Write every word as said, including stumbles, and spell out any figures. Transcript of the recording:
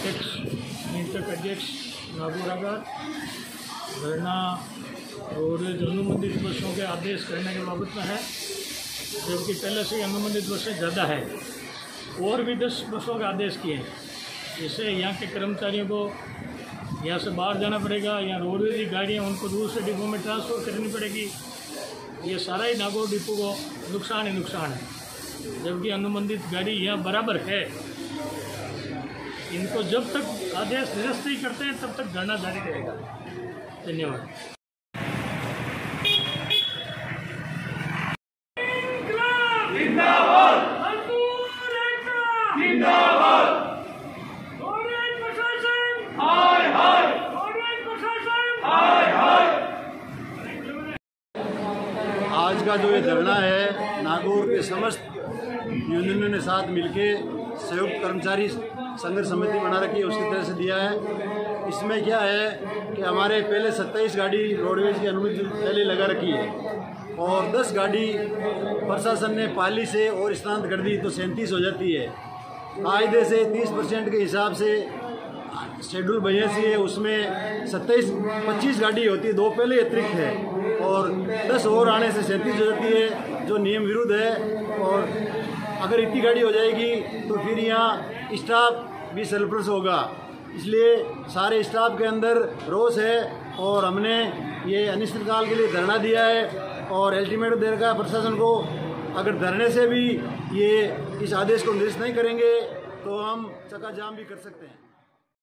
अध्यक्ष नियंत्रक अध्यक्ष नागौर धरना रोडवेज अनुबंधित बसों के आदेश करने के बाबत में है, जबकि पहले से अनुबंधित बसें ज़्यादा है। और भी दस बसों का आदेश किए हैं, जिससे यहाँ के कर्मचारियों को यहाँ से बाहर जाना पड़ेगा, यहाँ रोडवेज की गाड़ियाँ उनको दूसरे डिपो में ट्रांसफ़र करनी पड़ेगी। ये सारा ही नागौर डिपो को नुकसान ही नुकसान है, जबकि अनुबंधित गाड़ी यहाँ बराबर है। इनको जब तक आदेश निरस्त नहीं करते हैं तब तक धरना जारी रहेगा। धन्यवाद। आज का जो ये धरना है नागौर के समस्त यूनियनों ने साथ मिलके संयुक्त कर्मचारी संघर्ष समिति बना रखी है, उसकी तरह से दिया है। इसमें क्या है कि हमारे पहले सत्ताईस गाड़ी रोडवेज की अनुमति पहले लगा रखी है और दस गाड़ी प्रशासन ने पाली से और स्थानांतरित कर दी, तो सैंतीस हो जाती है। कायदे से तीस परसेंट के हिसाब से शेड्यूल वैकेंसी है, उसमें सत्ताईस पच्चीस गाड़ी होती है, दो पहले अतिरिक्त है और दस और आने से सैंतीस हो जाती है, जो नियम विरुद्ध है। और अगर इतनी गाड़ी हो जाएगी तो फिर यहाँ स्टाफ भी सरप्लस होगा, इसलिए सारे स्टाफ के अंदर रोष है और हमने ये अनिश्चितकाल के लिए धरना दिया है और अल्टीमेटम दे रखा है प्रशासन को। अगर धरने से भी ये इस आदेश को निरस्त नहीं करेंगे तो हम चक्का जाम भी कर सकते हैं।